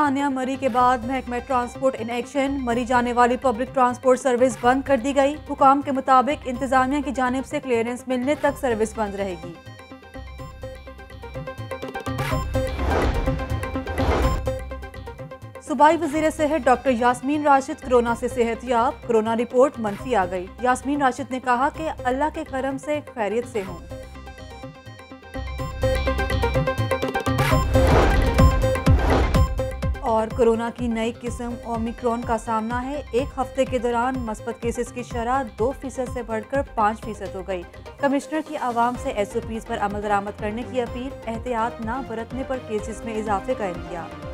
तान्या मरी के बाद महकमा ट्रांसपोर्ट इन एक्शन। मरी जाने वाली पब्लिक ट्रांसपोर्ट सर्विस बंद कर दी गई। हुकाम के मुताबिक इंतजामिया की जानिब से क्लियरेंस मिलने तक सर्विस बंद रहेगी। सूबाई वज़ीर सेहत डॉक्टर यास्मीन राशिद कोरोना से सेहतयाब। कोरोना रिपोर्ट मनफी आ गई। यास्मीन राशिद ने कहा कि अल्लाह के करम से खैरियत से हूँ। और कोरोना की नई किस्म ओमिक्रॉन का सामना है। एक हफ्ते के दौरान मस्बत केसेस की शरह 2% से बढ़कर 5% हो गई। कमिश्नर की आवाम से SOPs पर अमल दरामद करने की अपील। एहतियात न बरतने पर केसेस में इजाफे का इंदिया।